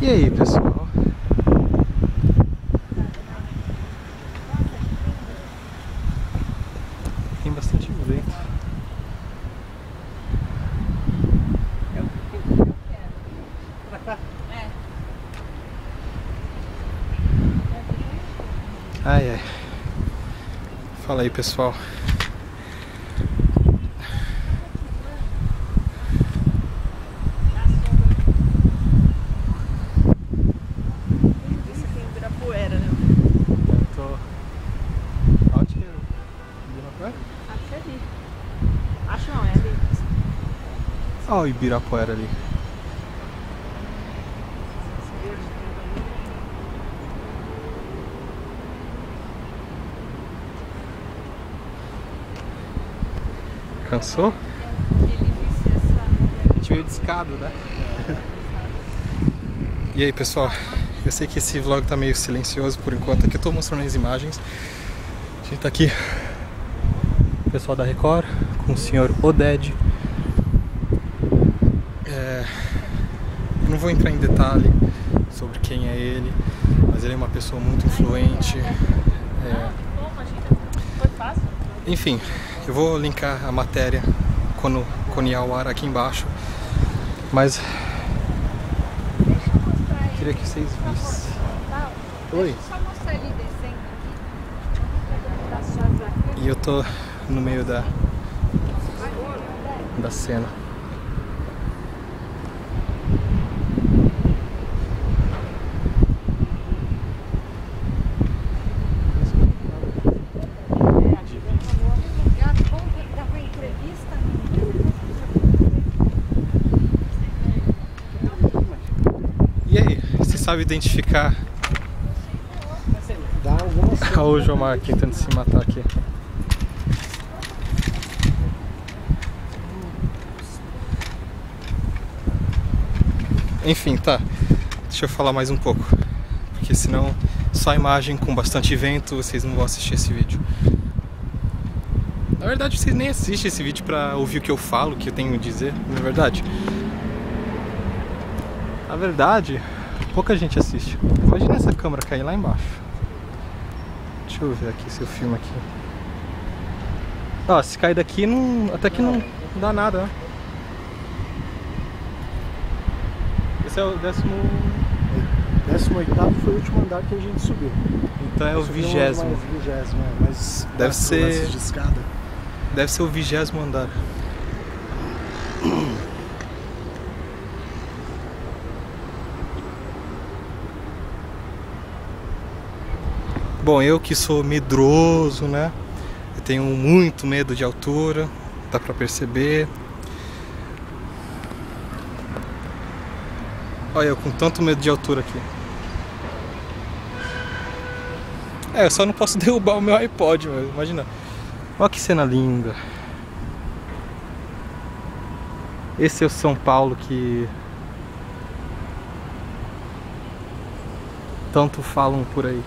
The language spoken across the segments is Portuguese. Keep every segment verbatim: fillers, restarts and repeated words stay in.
E aí, pessoal? Tem bastante vento. Ai, ai. Fala aí, pessoal. Isso aqui é Ibirapuera, né? Eu tô... Onde que é? Ibirapuera? Acho que é ali. Acho não, é ali. Olha o Ibirapuera ali. Cansou? A gente veio de escada, né? E aí, pessoal? Eu sei que esse vlog tá meio silencioso por enquanto. Aqui eu tô mostrando as imagens. A gente tá aqui, o pessoal da Record, com o senhor Oded. É... Eu não vou entrar em detalhe sobre quem é ele, mas ele é uma pessoa muito influente. É... Enfim, eu vou linkar a matéria quando, quando ir ao ar aqui embaixo. Mas queria que vocês vissem. Oi. E eu tô no meio da da cena. E aí, você sabe identificar? Olha o Jomar tentando se matar aqui. Enfim, tá. Deixa eu falar mais um pouco. Porque senão só imagem com bastante vento, vocês não vão assistir esse vídeo. Na verdade, vocês nem assistem esse vídeo pra ouvir o que eu falo, o que eu tenho a dizer, não é verdade? Na verdade, pouca gente assiste. Imagina essa câmera cair lá embaixo. Deixa eu ver aqui se eu filmo aqui. Ó, se cair daqui, não, até que não dá nada, né? Esse é o décimo... décimo oitavo foi o último andar que a gente subiu. Então é o vigésimo. Mais vigésimo, é, mas Deve ser... de escada. Deve ser o vigésimo andar. Bom, eu que sou medroso, né? Eu tenho muito medo de altura, dá pra perceber. Olha eu com tanto medo de altura aqui. É, eu só não posso derrubar o meu iPod, mas imagina. Olha que cena linda. Esse é o São Paulo que tanto falam por aí.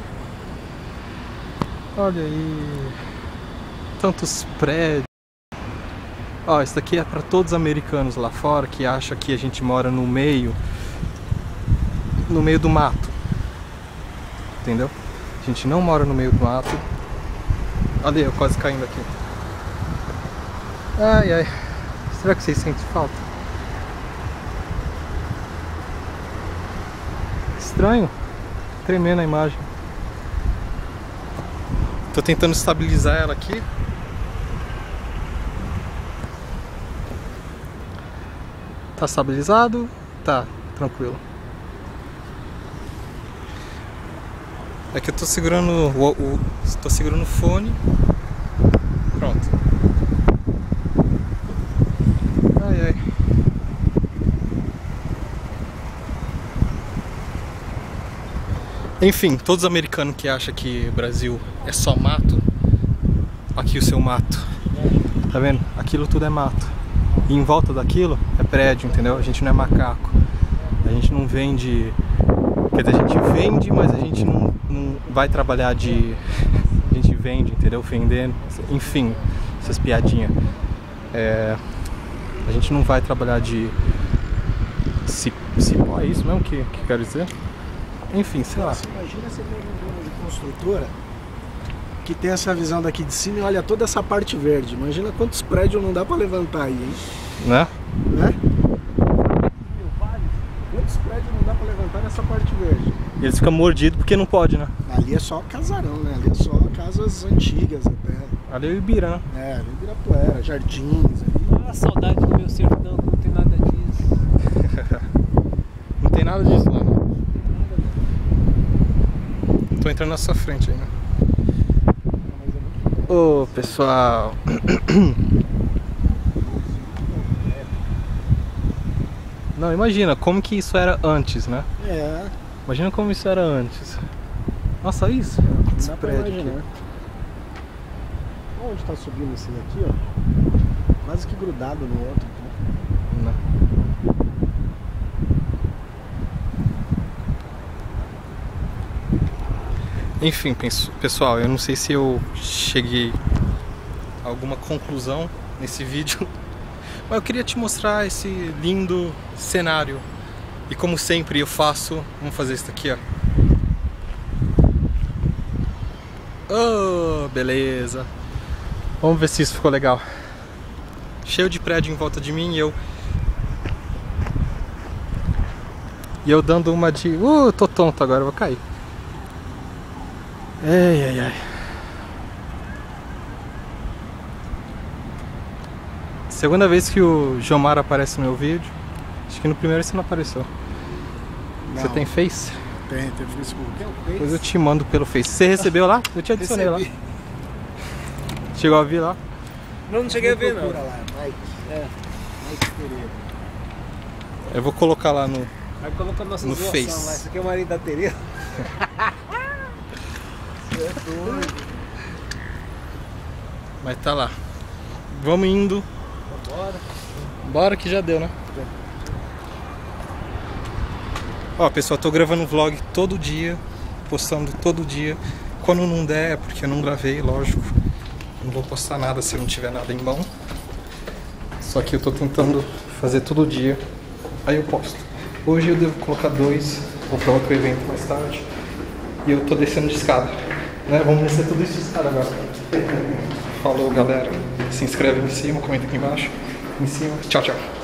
Olha aí, tantos prédios. Ó, isso daqui é para todos os americanos lá fora que acham que a gente mora no meio, no meio do mato. Entendeu? A gente não mora no meio do mato. Olha eu quase caindo aqui. Ai, ai. Será que vocês sentem falta? Estranho. Tremendo a imagem. Tô tentando estabilizar ela aqui. Tá estabilizado? Tá, tranquilo. É que eu tô segurando o, o tô segurando o fone. Pronto. Ai ai. Enfim, todos os americanos que acham que o Brasil é só mato, aqui o seu mato, tá vendo? Aquilo tudo é mato. E em volta daquilo é prédio, entendeu? A gente não é macaco. A gente não vende... Quer dizer, a gente vende, mas a gente não, não vai trabalhar de... A gente vende, entendeu? Vendendo, enfim, essas piadinhas. É... A gente não vai trabalhar de cipó, é isso mesmo que, que quero dizer? Enfim, sei lá. Nossa, imagina você vem num dono de construtora que tem essa visão daqui de cima e olha toda essa parte verde. Imagina quantos prédios não dá pra levantar aí, hein? Né? Né? Quantos prédios não dá pra levantar nessa parte verde? E eles ficam mordidos porque não pode, né? Ali é só casarão, né? Ali é só casas antigas até. Ali é o Ibira, né? É, ali é Ibirapuera, jardins ali. Ah, saudade do meu sertão, não tem nada disso. Não tem nada disso lá, não. Tô entrando na sua frente aí, né? Ô, pessoal. Não, imagina como que isso era antes, né? É, Imagina como isso era antes. Nossa, isso. não Esse dá pra prédio imaginar. aqui. Onde tá subindo esse daqui, ó? Quase que grudado no outro. Né? Né? Enfim, penso- pessoal, eu não sei se eu cheguei a alguma conclusão nesse vídeo, mas eu queria te mostrar esse lindo cenário. E como sempre eu faço, vamos fazer isso aqui, ó. Oh, beleza. Vamos ver se isso ficou legal. Cheio de prédio em volta de mim e eu E eu dando uma de... Uh, tô tonto agora, eu vou cair. Ai, ai, ai. Segunda vez que o Jomar aparece no meu vídeo. Acho que no primeiro você não apareceu. Você Não. tem Face? Tem, tem Facebook. Tem o Face. Depois eu te mando pelo Face. Você recebeu lá? Eu te adicionei Recebi. lá. Chegou a vir lá? Não, não cheguei a ver, não. Procura lá, Mike. É. Mike Pereira. Eu vou colocar lá no... Aí coloca a nossa No zoação Face. lá. Isso aqui é o marido da Tereza. Você é doido. Mas tá lá. Vamos indo. Bora. Bora que já deu, né? Ó, pessoal, tô gravando vlog todo dia, postando todo dia. Quando não der é porque eu não gravei, lógico. Não vou postar nada se eu não tiver nada em mão. Só que eu tô tentando fazer todo dia. Aí eu posto. Hoje eu devo colocar dois, vou pra outro evento mais tarde. E eu tô descendo de escada, né? Vamos descer tudo isso de escada agora. Falou, galera. Se inscreve em cima, comenta aqui embaixo. Em cima. Tchau, tchau.